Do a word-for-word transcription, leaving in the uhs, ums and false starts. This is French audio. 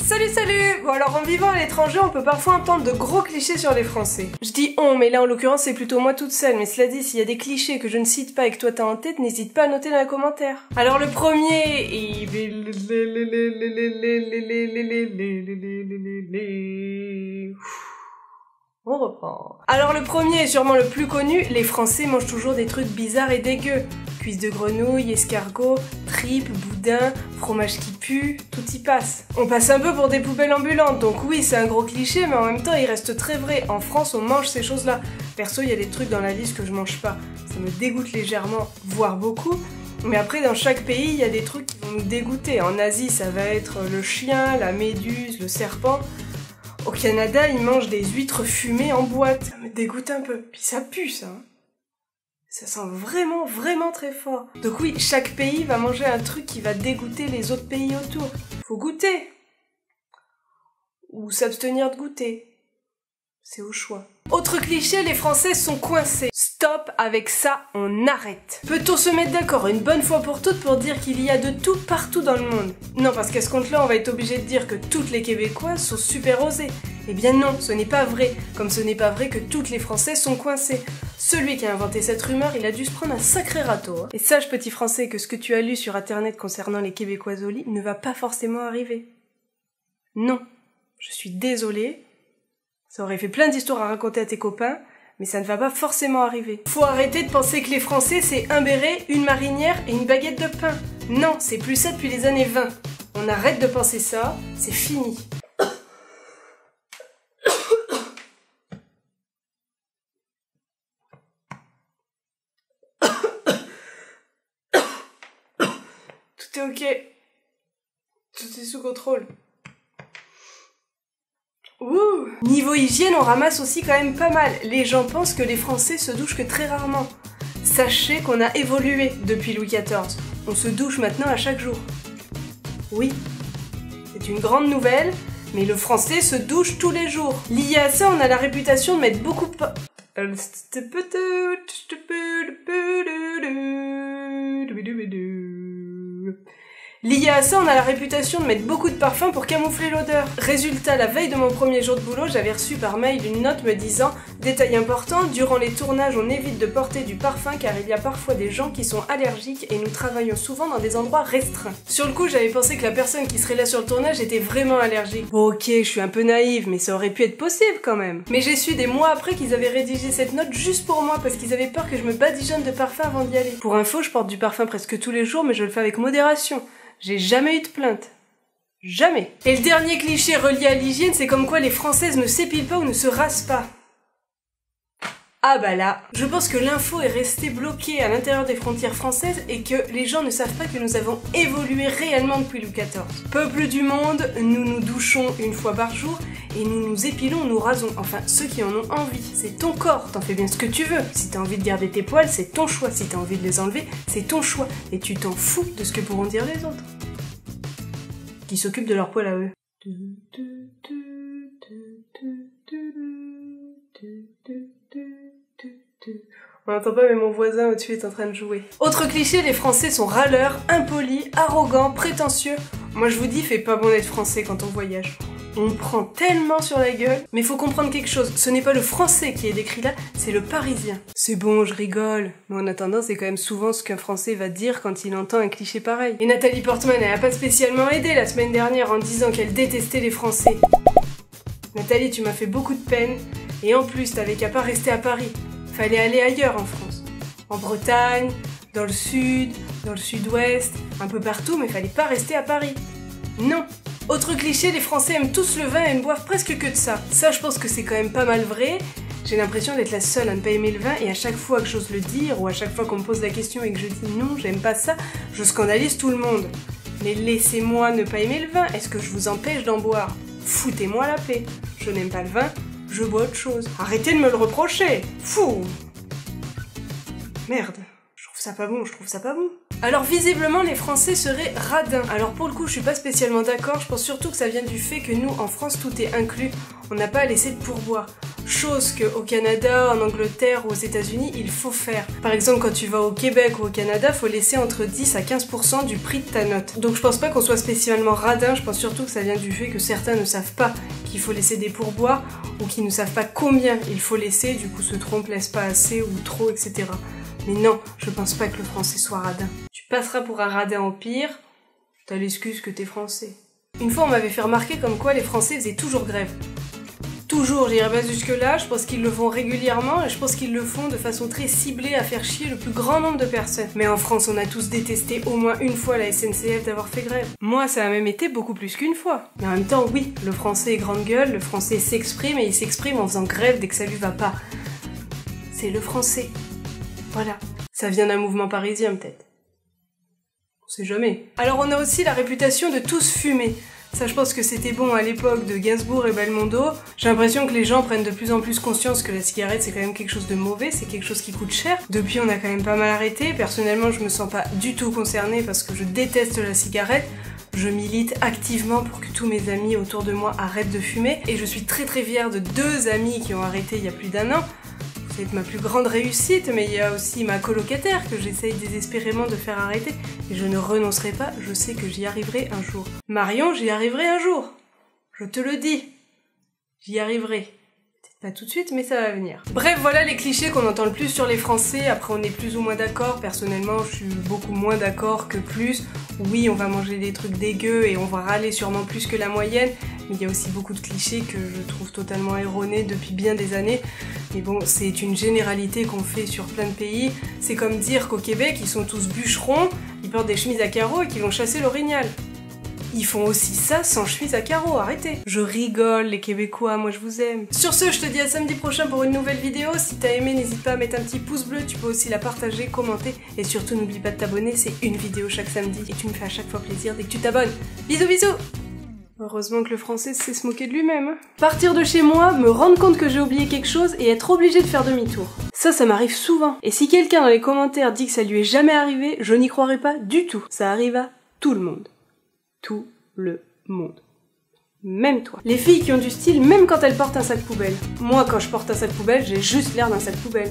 Salut salut! Bon alors en vivant à l'étranger, on peut parfois entendre de gros clichés sur les Français. Je dis on, mais là en l'occurrence c'est plutôt moi toute seule, mais cela dit, s'il y a des clichés que je ne cite pas et que toi t'as en tête, n'hésite pas à noter dans les commentaires. Alors le premier... On reprend. Alors le premier est sûrement le plus connu, les Français mangent toujours des trucs bizarres et dégueux. Cuisses de grenouille, escargot, tripes, boudin, fromage qui pue, tout y passe. On passe un peu pour des poubelles ambulantes, donc oui c'est un gros cliché, mais en même temps il reste très vrai. En France on mange ces choses-là. Perso il y a des trucs dans la liste que je mange pas. Ça me dégoûte légèrement, voire beaucoup. Mais après dans chaque pays il y a des trucs qui vont nous dégoûter. En Asie ça va être le chien, la méduse, le serpent. Au Canada, ils mangent des huîtres fumées en boîte. Ça me dégoûte un peu. Puis ça pue, ça. Hein. Ça sent vraiment, vraiment très fort. Donc oui, chaque pays va manger un truc qui va dégoûter les autres pays autour. Faut goûter. Ou s'abstenir de goûter. C'est au choix. Autre cliché, les Français sont coincés. Stop avec ça, on arrête. Peut-on se mettre d'accord une bonne fois pour toutes pour dire qu'il y a de tout partout dans le monde? Non, parce qu'à ce compte-là, on va être obligé de dire que toutes les Québécois sont super osés. Eh bien non, ce n'est pas vrai. Comme ce n'est pas vrai que toutes les Français sont coincés. Celui qui a inventé cette rumeur, il a dû se prendre un sacré râteau. Hein. Et sache, petit Français, que ce que tu as lu sur Internet concernant les Québécois au lit ne va pas forcément arriver. Non, je suis désolée. Ça aurait fait plein d'histoires à raconter à tes copains, mais ça ne va pas forcément arriver. Faut arrêter de penser que les Français c'est un béret, une marinière et une baguette de pain. Non, c'est plus ça depuis les années vingt. On arrête de penser ça, c'est fini. Tout est ok. Tout est sous contrôle. Ouh. Niveau hygiène, on ramasse aussi quand même pas mal. Les gens pensent que les Français se douchent que très rarement. Sachez qu'on a évolué depuis Louis quatorze. On se douche maintenant à chaque jour. Oui, c'est une grande nouvelle, mais le Français se douche tous les jours. Lié à ça, on a la réputation de mettre beaucoup de... Lié à ça, on a la réputation de mettre beaucoup de parfum pour camoufler l'odeur. Résultat, la veille de mon premier jour de boulot, j'avais reçu par mail une note me disant « Détail important, durant les tournages, on évite de porter du parfum car il y a parfois des gens qui sont allergiques et nous travaillons souvent dans des endroits restreints. » Sur le coup, j'avais pensé que la personne qui serait là sur le tournage était vraiment allergique. Bon ok, je suis un peu naïve, mais ça aurait pu être possible quand même. Mais j'ai su des mois après qu'ils avaient rédigé cette note juste pour moi parce qu'ils avaient peur que je me badigeonne de parfum avant d'y aller. Pour info, je porte du parfum presque tous les jours, mais je le fais avec modération. J'ai jamais eu de plainte. Jamais. Et le dernier cliché relié à l'hygiène, c'est comme quoi les Françaises ne s'épilent pas ou ne se rasent pas. Ah bah là, je pense que l'info est restée bloquée à l'intérieur des frontières françaises et que les gens ne savent pas que nous avons évolué réellement depuis Louis quatorze. Peuple du monde, nous nous douchons une fois par jour et nous nous épilons, nous rasons. Enfin, ceux qui en ont envie. C'est ton corps, t'en fais bien ce que tu veux. Si t'as envie de garder tes poils, c'est ton choix. Si t'as envie de les enlever, c'est ton choix. Et tu t'en fous de ce que pourront dire les autres. Qui s'occupent de leurs poils à eux. On n'entend pas mais mon voisin au-dessus est en train de jouer. Autre cliché, les Français sont râleurs, impolis, arrogants, prétentieux. Moi je vous dis, fait pas bon d'être Français quand on voyage. On prend tellement sur la gueule. Mais faut comprendre quelque chose, ce n'est pas le Français qui est décrit là, c'est le Parisien. C'est bon, je rigole. Mais en attendant, c'est quand même souvent ce qu'un Français va dire quand il entend un cliché pareil. Et Nathalie Portman, elle a pas spécialement aidé la semaine dernière en disant qu'elle détestait les Français. Nathalie, tu m'as fait beaucoup de peine. Et en plus, t'avais qu'à pas rester à Paris. Fallait aller ailleurs en France. En Bretagne, dans le sud, dans le sud-ouest, un peu partout, mais fallait pas rester à Paris. Non. Autre cliché, les Français aiment tous le vin et ne boivent presque que de ça. Ça, je pense que c'est quand même pas mal vrai. J'ai l'impression d'être la seule à ne pas aimer le vin et à chaque fois que j'ose le dire ou à chaque fois qu'on me pose la question et que je dis non, j'aime pas ça, je scandalise tout le monde. Mais laissez-moi ne pas aimer le vin, est-ce que je vous empêche d'en boire? Foutez-moi la paix. Je n'aime pas le vin, je bois autre chose. Arrêtez de me le reprocher. Fou. Merde. Je trouve ça pas bon, je trouve ça pas bon. Alors visiblement les Français seraient radins. Alors pour le coup je suis pas spécialement d'accord, je pense surtout que ça vient du fait que nous en France tout est inclus, on n'a pas à laisser de pourboire. chose qu'au Canada, en Angleterre ou aux États-Unis, il faut faire. Par exemple, quand tu vas au Québec ou au Canada, faut laisser entre dix à quinze pour cent du prix de ta note. Donc je pense pas qu'on soit spécialement radin, je pense surtout que ça vient du fait que certains ne savent pas qu'il faut laisser des pourboires ou qui ne savent pas combien il faut laisser, du coup se trompent, laissent pas assez ou trop, et cetera. Mais non, je pense pas que le français soit radin. Tu passeras pour un radin au pire, t'as l'excuse que t'es français. Une fois on m'avait fait remarquer comme quoi les Français faisaient toujours grève. Toujours, j'irai pas jusque là, je pense qu'ils le font régulièrement et je pense qu'ils le font de façon très ciblée à faire chier le plus grand nombre de personnes. Mais en France, on a tous détesté au moins une fois la S N C F d'avoir fait grève. Moi, ça a même été beaucoup plus qu'une fois. Mais en même temps, oui, le français est grande gueule, le français s'exprime et il s'exprime en faisant grève dès que ça lui va pas. C'est le français. Voilà. Ça vient d'un mouvement parisien peut-être. On sait jamais. Alors on a aussi la réputation de tous fumer. Ça, je pense que c'était bon à l'époque de Gainsbourg et Belmondo. J'ai l'impression que les gens prennent de plus en plus conscience que la cigarette, c'est quand même quelque chose de mauvais, c'est quelque chose qui coûte cher. Depuis, on a quand même pas mal arrêté. Personnellement, je me sens pas du tout concernée parce que je déteste la cigarette. Je milite activement pour que tous mes amis autour de moi arrêtent de fumer. Et je suis très très fière de deux amis qui ont arrêté il y a plus d'un an. C'est ma plus grande réussite, mais il y a aussi ma colocataire que j'essaye désespérément de faire arrêter. Et je ne renoncerai pas, je sais que j'y arriverai un jour. Marion, j'y arriverai un jour. Je te le dis. J'y arriverai. Peut-être pas tout de suite, mais ça va venir. Bref, voilà les clichés qu'on entend le plus sur les Français. Après, on est plus ou moins d'accord. Personnellement, je suis beaucoup moins d'accord que plus. Oui, on va manger des trucs dégueux et on va râler sûrement plus que la moyenne. Mais il y a aussi beaucoup de clichés que je trouve totalement erronés depuis bien des années. Mais bon, c'est une généralité qu'on fait sur plein de pays. C'est comme dire qu'au Québec, ils sont tous bûcherons, ils portent des chemises à carreaux et qu'ils vont chasser l'orignal. Ils font aussi ça sans chemise à carreaux, arrêtez. Je rigole, les Québécois, moi je vous aime. Sur ce, je te dis à samedi prochain pour une nouvelle vidéo. Si t'as aimé, n'hésite pas à mettre un petit pouce bleu, tu peux aussi la partager, commenter. Et surtout, n'oublie pas de t'abonner, c'est une vidéo chaque samedi. Et tu me fais à chaque fois plaisir dès que tu t'abonnes. Bisous bisous. Heureusement que le français sait se moquer de lui-même. Hein. Partir de chez moi, me rendre compte que j'ai oublié quelque chose et être obligé de faire demi-tour. Ça, ça m'arrive souvent. Et si quelqu'un dans les commentaires dit que ça lui est jamais arrivé, je n'y croirais pas du tout. Ça arrive à tout le monde. Tout le monde. Même toi. Les filles qui ont du style, même quand elles portent un sac poubelle. Moi, quand je porte un sac poubelle, j'ai juste l'air d'un sac poubelle.